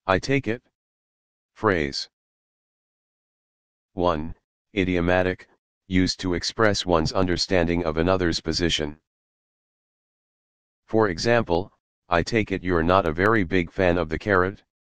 I take it. Phrase 1. Idiomatic, used to express one's understanding of another's position. For example, I take it you're not a very big fan of the carrot?